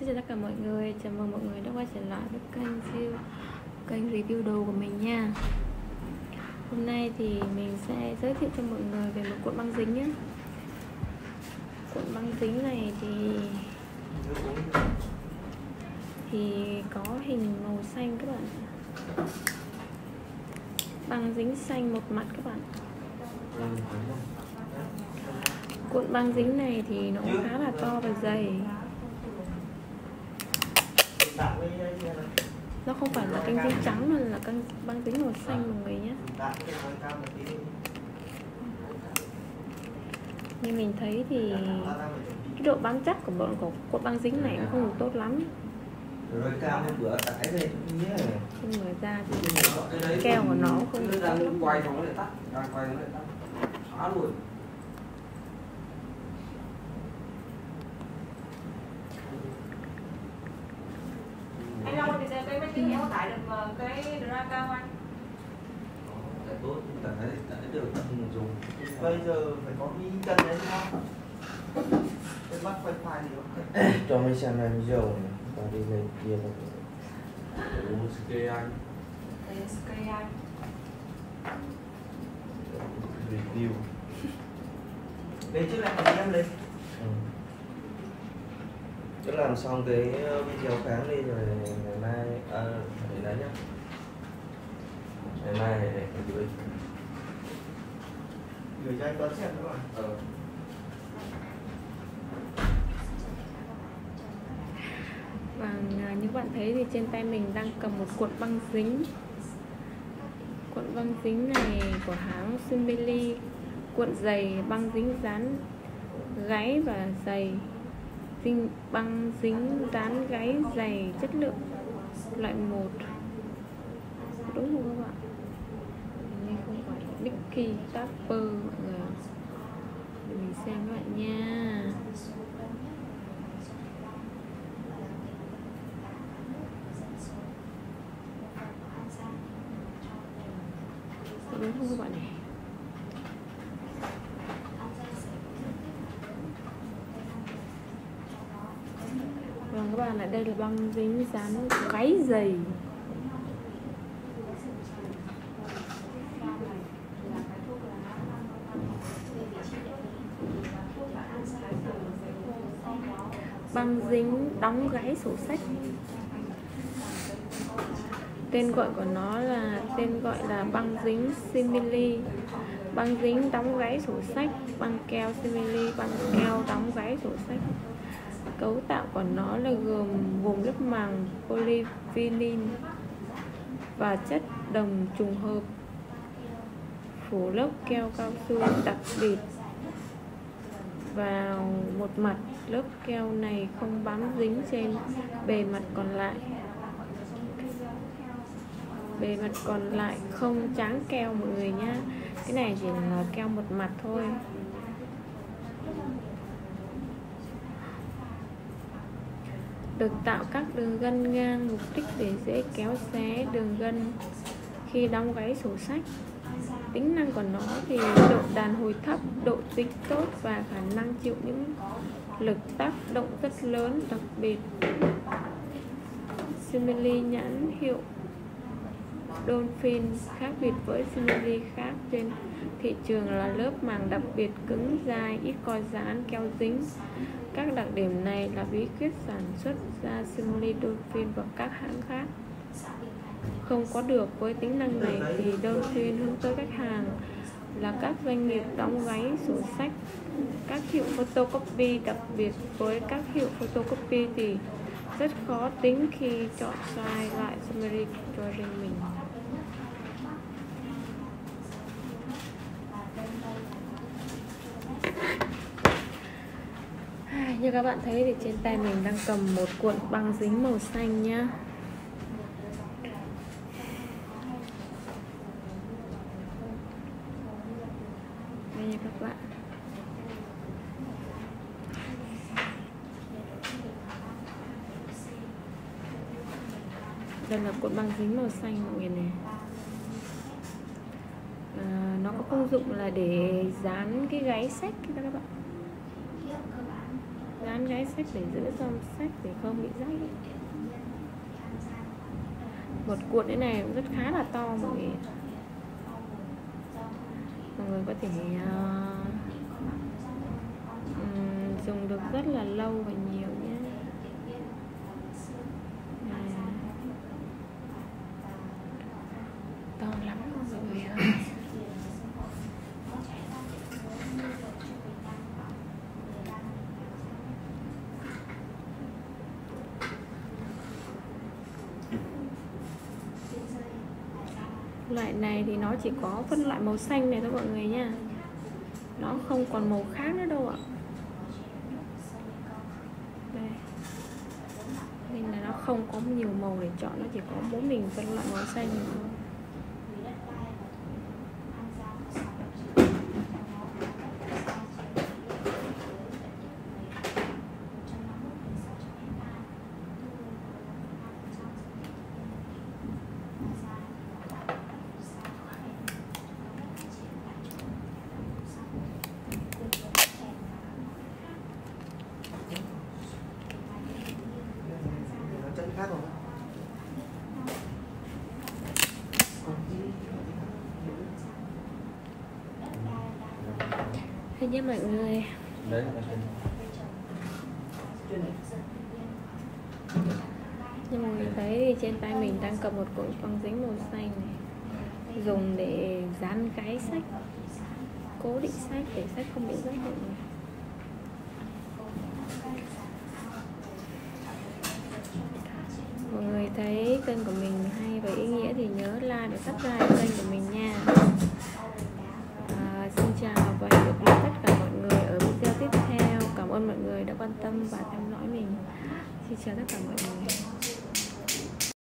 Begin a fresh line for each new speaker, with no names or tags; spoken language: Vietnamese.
Xin chào tất cả mọi người, chào mừng mọi người đã quay trở lại với kênh review đồ của mình nha. Hôm nay thì mình sẽ giới thiệu cho mọi người về một cuộn băng dính nhé. Cuộn băng dính này thì có hình màu xanh các bạn. Băng dính xanh một mặt các bạn. Cuộn băng dính này thì nó khá là to và dày. Nó không phải là kênh dính trắng mà là băng dính màu xanh mọi người nhé. Như mình thấy thì cái độ bám chắc của cuộn băng dính này cũng không được tốt lắm. Khi mở ra thì keo của nó không được tốt lắm.
Quay xong nó lại tắt, quay nó lại tắt, xóa luôn.
Anh Long thì cái máy tính em có tải được cái Draka không anh?
Tại tốt, tại được dùng.
Bây giờ phải có cái chân đấy không? Cái mắt wifi gì không?
Cho mình xem này video này, và đi về kia là
Một SK anh.
SK anh.
review.
Lên trước lại còn em lên.
Cứ làm xong cái video kháng đi rồi ngày mai để đấy nhá. Ngày mai để gửi
cho anh đón xem các bạn.
Và như bạn thấy thì trên tay mình đang cầm một cuộn băng dính. Cuộn băng dính này của hãng Simili. Cuộn dày băng dính dán gáy và dày. Băng dính dán gáy dày chất lượng loại 1. Đúng không các bạn? Đây không phải Nicky Tapper mọi người. Để mình xem các bạn nha. Đúng không các bạn này? Vâng các bạn, lại đây là băng dính dán gáy dày. Băng dính đóng gáy sổ sách. Tên gọi của nó là băng dính Simili. Băng dính đóng gáy sổ sách, băng keo Simili, băng keo đóng gáy sổ sách. Cấu tạo của nó là gồm lớp màng polyvinyl và chất đồng trùng hợp, phủ lớp keo cao su đặc biệt vào một mặt. Lớp keo này không bám dính trên bề mặt còn lại. Bề mặt còn lại không tráng keo mọi người nhá. Cái này chỉ là keo một mặt thôi. Được tạo các đường gân ngang, mục đích để dễ kéo xé đường gân khi đóng gáy sổ sách. Tính năng của nó thì độ đàn hồi thấp, độ dính tốt và khả năng chịu những lực tác động rất lớn. Đặc biệt Simili nhãn hiệu Dolphin khác biệt với Simili khác trên thị trường là lớp màng đặc biệt cứng dai, ít co giãn, keo dính. Các đặc điểm này là bí quyết sản xuất ra Simili, Dolphin và các hãng khác không có được. Với tính năng này thì Dolphin hướng tới khách hàng là các doanh nghiệp đóng gáy sổ sách, các hiệu photocopy. Đặc biệt với các hiệu photocopy thì rất khó tính khi chọn sai loại Simili cho riêng mình. Như các bạn thấy thì trên tay mình đang cầm một cuộn băng dính màu xanh nhá. Đây nha các bạn. Đây là cuộn băng dính màu xanh mọi người này. Nó có công dụng là để dán cái gáy sách các bạn. Dán dán cái sách để giữ cho sách để không bị rách. Một cuộn thế này cũng rất khá là to mọi người có thể dùng được rất là lâu và nhiều nhé. To lắm mọi người ơi. Loại này thì nó chỉ có phân loại màu xanh này thôi mọi người nha, nó không còn màu khác nữa đâu ạ. Đây. Nên là nó không có nhiều màu để chọn, nó chỉ có mỗi mình phân loại màu xanh thôi.
Chân khác rồi.
Thế nhé mọi người.
Đấy.
Như mọi người thấy thì trên tay mình đang cầm một cuộn băng dính màu xanh này, dùng để dán cái sách, cố định sách để sách không bị rách mọi người. Mọi người thấy kênh của mình hay và ý nghĩa thì nhớ like để subscribe kênh của mình nha. Xin chào và hẹn gặp lại tất cả mọi người ở video tiếp theo. Cảm ơn mọi người đã quan tâm và theo dõi mình. Xin chào tất cả mọi người.